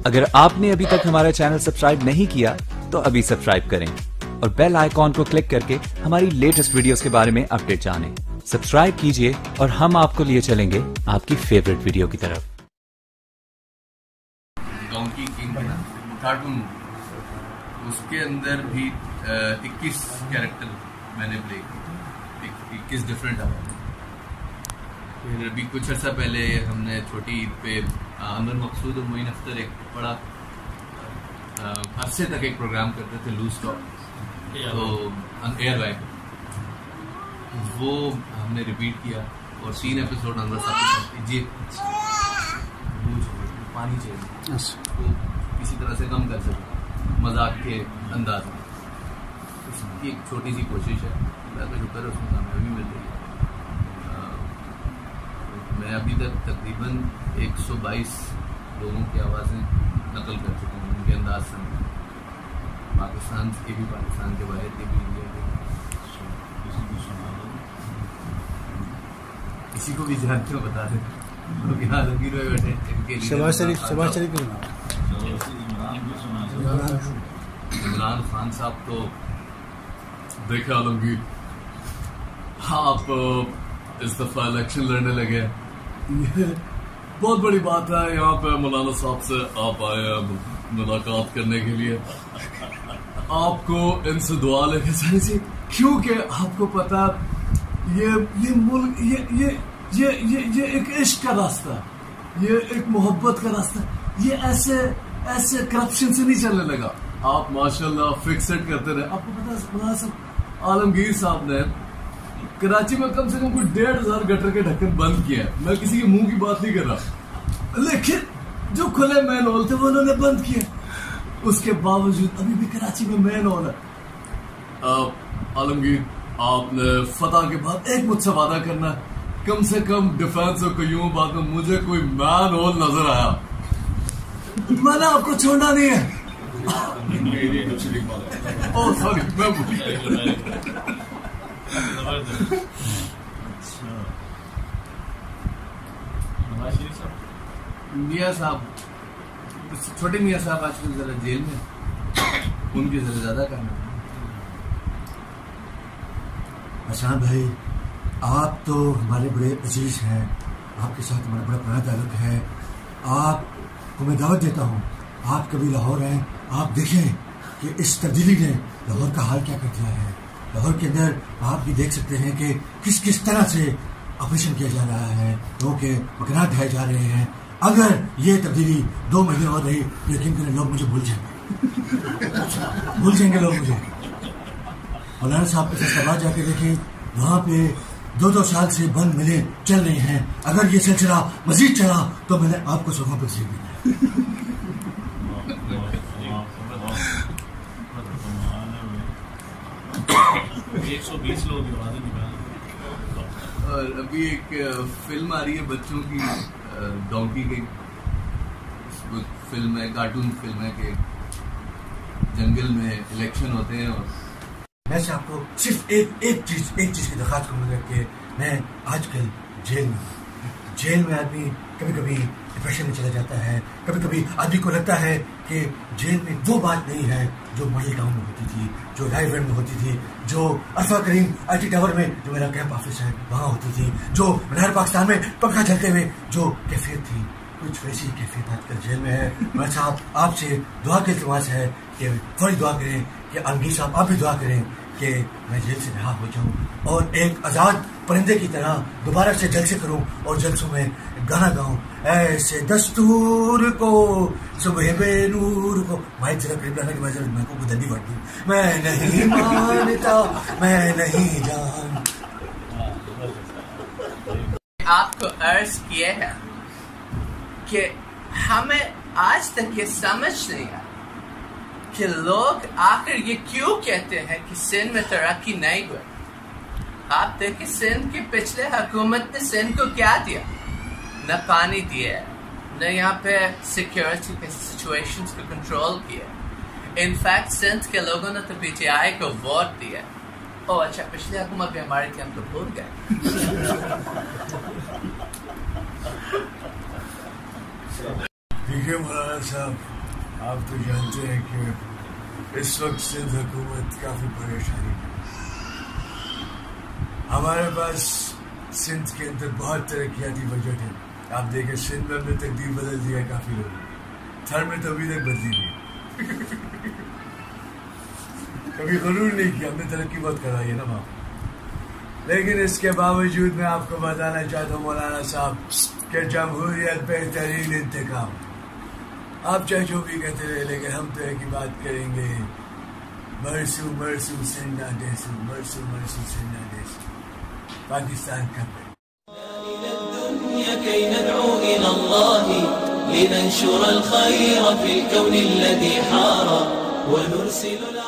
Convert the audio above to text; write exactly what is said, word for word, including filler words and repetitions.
اگر آپ نے ابھی تک ہمارا چینل سبسکرائب نہیں کیا تو ابھی سبسکرائب کریں اور بیل آئیکن کو کلک کر کے ہماری لیٹسٹ ویڈیوز کے بارے میں اپڈیٹ جانیں. سبسکرائب کیجئے اور ہم آپ کو لیے چلیں گے آپ کی فیوریٹ ویڈیو کی طرف. ڈونکی کنگ ہے نا کارٹون، اس کے اندر بھی اکیس کیریکٹر میں نے پلے کی، اکیس ڈفرینٹ آواز. پھر ابھی کچھ عرصہ پہلے ہم نے چھوٹی عید پہ امر مقصود اور معین اختر ایک بڑا عرصے تک ایک پروگرام کرتے تھے لوز ٹاک، تو ایئر لائن وہ ہم نے ریپیٹ کیا اور تین ایپیسوڈ اندر ساتھ جی پانی چاہیے تو کسی طرح سے کم کر سکیں مذاق کے انداز میں. اس کی ایک چھوٹی سی کوشش ہے، اللہ کا شکر ہے اس میں کامیابی مل رہی ہے. میں ابھی تک تقریباً ایک سو بائیس لوگوں کی آوازیں نقل کر چکا ہوں ان کے انداز سے، پاکستان کے بھی، پاکستان کے باہر کے بھی، انڈیا کے. کسی کو بھی جانتے ہو بتا دیں لوگ یہاں لگی رہے بیٹھے ان کے لیے. عمران خان صاحب تو دیکھا عالمگیر آپ اس دفعہ الیکشن لڑنے لگے، بہت بڑی بات ہے. یہاں پہ مولانا صاحب سے آپ آئے ملاقات کرنے کے لیے، آپ کو ان سے دعا لے کے ساری چیز، کیونکہ آپ کو پتا یہ یہ ملک یہ یہ یہ یہ یہ ایک عشق کا راستہ ہے، یہ ایک محبت کا راستہ ہے، یہ ایسے ایسے کرپشن سے نہیں چلنے لگا. آپ ماشاءاللہ فکسڈ کرتے رہے. آپ کو پتا مولانا صاحب عالمگیر صاحب نے کراچی میں کم سے کم کوئی ڈیڑھ ہزار گٹر کے ڈھکن بند کیا ہے. میں کسی کے منہ کی بات نہیں کر رہا، لیکن جو کھلے مین ہول تھے وہ انہوں نے بند کیے. اس کے باوجود ابھی بھی کراچی میں مین ہول ہے. عالمگیر آپ نے فتح کے بعد ایک مجھ سے وعدہ کرنا ہے، کم سے کم ڈیفینس اور قیوم بعد میں مجھے کوئی مین ہول نظر آیا میں نے آپ کو چھوڑنا نہیں ہے. اوہ سوری میں میاں صاحب، چھوٹے میاں صاحب آج کل ذرا جیل میں، ان کی ذرا زیادہ کرنا. حسان بھائی آپ تو ہمارے بڑے عزیز ہیں، آپ کے ساتھ ہمارا بڑا پرانا تعلق ہے. آپ کو میں دعوت دیتا ہوں، آپ کبھی لاہور ہیں، آپ دیکھیں کہ اس تبدیلی نے لاہور کا حال کیا کر دیا ہے. لاہور کے اندر آپ بھی دیکھ سکتے ہیں کہ کس کس طرح سے آپریشن کیا جا رہا ہے، لوگوں کے مکانات ڈھائے جا رہے ہیں. اگر یہ تبدیلی دو مہینے اور رہی تو یقین کریں لوگ مجھے بھول جائیں گے بھول جائیں گے لوگ مجھے. مولانا صاحب کے فیصلہ جا کے دیکھیں، وہاں پہ دو دو سال سے بند ملے چل رہے ہیں. اگر یہ سلسلہ مزید چلا تو میں نے آپ کو سوکھا پر سیکھ دیا. ایک سو بیس لوگ اور ابھی ایک فلم آ رہی ہے بچوں کی، ڈونکی کی فلم ہے، کارٹون فلم ہے کہ جنگل میں الیکشن ہوتے ہیں. اور میں سے آپ کو صرف ایک ایک چیز ایک چیز کی درخواست کروں گا کہ میں آج کل جیل میں جیل میں آدمی کبھی کبھی ڈپریشن میں چلا جاتا ہے، کبھی کبھی آدمی کو لگتا ہے کہ جیل میں وہ بات نہیں ہے جو ماڈل ٹاؤن میں ہوتی تھی، جو رائیونڈ میں ہوتی تھی، جو عرفہ کریم آئی ٹی ٹاور میں جو میرا کیمپ آفس ہے وہاں ہوتی تھی، جو مینار پاکستان میں پنکھا چلتے ہوئے جو کیفیت تھی. کچھ ویسی کیفیت آج کل جیل میں ہے. میں صاحب آپ سے دعا کے التماس ہے کہ فوری دعا کریں، کہ عالمگیر صاحب آپ بھی دعا کریں کہ میں جیل سے رہا ہو جاؤں اور ایک آزاد پرندے کی طرح دوبارہ سے جلسے کروں اور جلسوں میں گانا گاؤں. ایسے دستور کو صبح بے نور کو. مائک ذرا قریب لانا کہ میں ذرا میں کو گدنی بڑھ دوں. میں نہیں مانتا میں نہیں جان. آپ کو عرض کیا ہے کہ ہمیں آج تک یہ سمجھ نہیں آیا کہ لوگ آخر یہ کیوں کہتے ہیں کہ سندھ میں ترقی نہیں ہوئی. آپ دیکھیں سندھ کی پچھلے حکومت نے سندھ کو کیا دیا؟ نہ پانی دیا، نہ یہاں پہ سیکیورٹی کے سچویشنز کو کنٹرول کیا. انفیکٹ سندھ کے لوگوں نے تو پی ٹی آئی کو ووٹ دیا. او اچھا پچھلی حکومت بھی ہماری تھی، ہم تو بھول گئے. ٹھیک دیکھیں مولانا صاحب, آپ تو جانتے ہیں کہ اس وقت سندھ حکومت کافی پریشانی ہے. ہمارے پاس سندھ کے اندر بہت ترقیاتی بجٹ ہے. آپ دیکھیں سندھ میں ہم نے تقدیر بدل دیا ہے کافی لوگوں. تھر میں تو ابھی تک بدلی نہیں, کبھی غرور نہیں کیا, ہم نے ترقی بہت کرائی ہے نا وہاں. لیکن اس کے باوجود میں آپ کو بتانا چاہتا ہوں مولانا صاحب کہ جمہوریت بہترین انتخاب. آپ چاہے جو بھی کہتے رہے, لیکن ہم تو ایک ہی بات کریں گے, مرسو مرسو سننا دیسو, مرسو مرسو سننا دیسو. پاکستان کا كي ندعو إلى الله لننشر الخير في الكون الذي حار ونرسل